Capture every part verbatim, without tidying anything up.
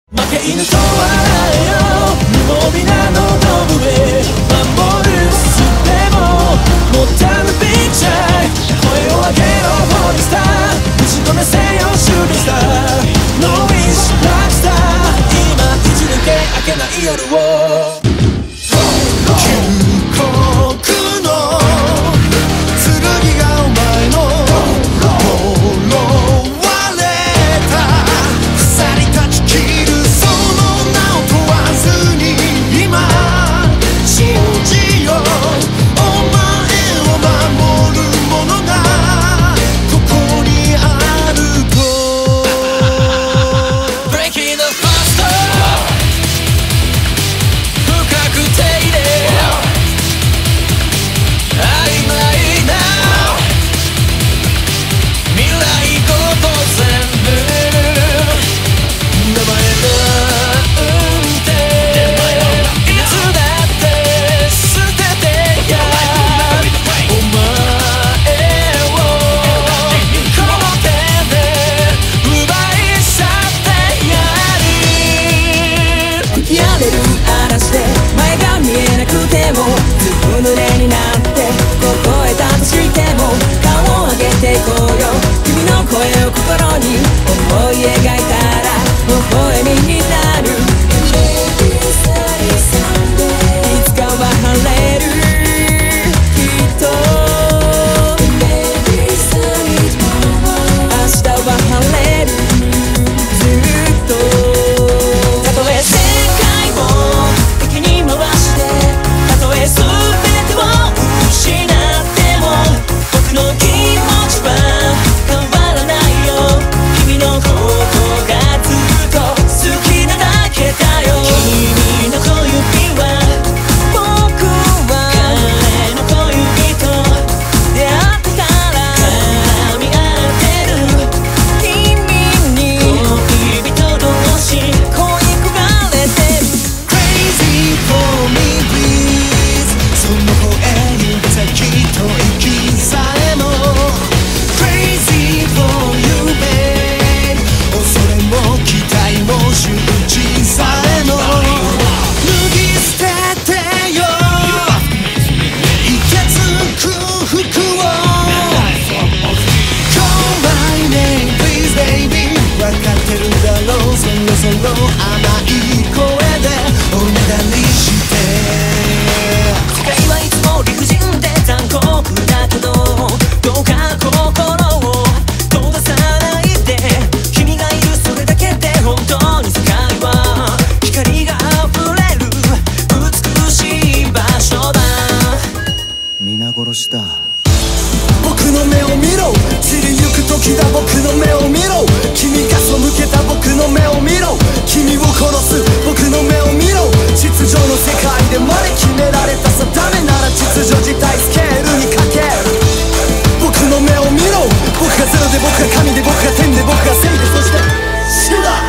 負け犬と笑えよ無防備なのドブへ守る術でももったぬピッチャー声を上げろホーリースター打ち止めせよシューティングスターノーウィッシュブラックスター今打ち抜け明けない夜を旧国の剣がお前の呪われた鎖断ち切るその名を問わずに今信じようお前を守るものがここにあると Breaking the fast 不確定で曖昧な未来ごと全部名前なんていつだって捨ててやお前をこの手で奪い去ってやるやれる嵐で前が見えなくてもずぶ濡れになってここへ立たしても顔を上げていこうよ君の声を心に思い描いたら微笑みになるいつかは晴れるきっと明日は晴れるずっとたとえ世界を敵に回してたとえ全てを失っても僕の気持ちは変わらないよ君のことがずっと好きなだけだよ君の小指は僕は彼の小指と出会ってから絡み合ってる君に恋人同士恋焦がれてる Crazy for me please その声に先と息さえも Crazy for you babe 恐れも期待も羞恥さえも脱ぎ捨ててよいてつく服を Call my name please baby わかってるだろうそろそろ甘い声でおねだりして世界はいつも理不尽で残酷だけどどうか心を閉ざさないで君がいるそれだけで本当に世界は光が溢れる美しい場所だ皆殺しだ僕の目を見ろ散りゆく時だ僕の目を見ろ君が背けた僕の目を見ろ君を殺す僕の目を見ろ秩序の世界でまで決められた定めなら秩序自体スケールにかける僕の目を見ろ僕がゼロで僕が神で僕が天で僕が正でそして死だ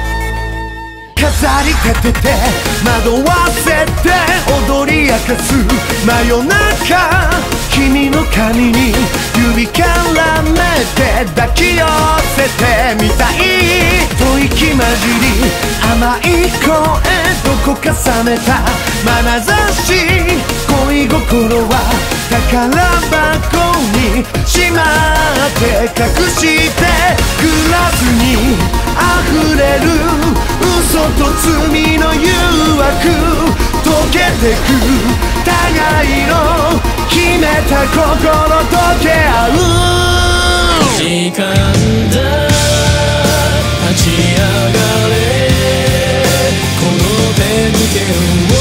飾り立てて惑わせて踊り明かす真夜中君の髪に指絡めて抱き寄せてみたい吐息混じり甘い声どこか冷めた眼差し恋心は宝箱にしまって隠してグラスに溢れる嘘と罪の誘惑溶けてく互いの決めた心溶け合う時間だ立ち上がれこの手付けを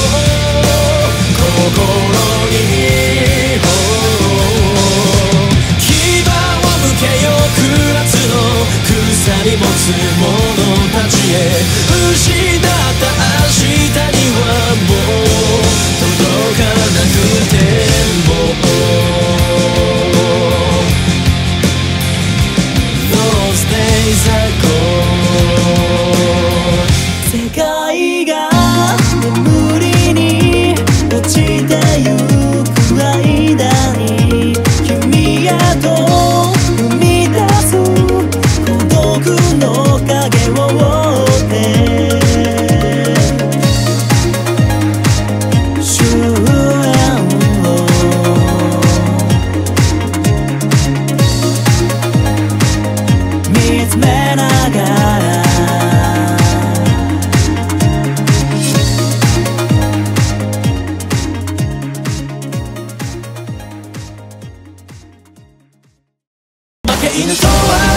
心に牙を向けよ9月の鎖持つ者たちへ失った明日にはもう届かなくても Those days are gone 世界が眠りに落ちてゆく間に君へと生み出す孤独の影をから負け犬とは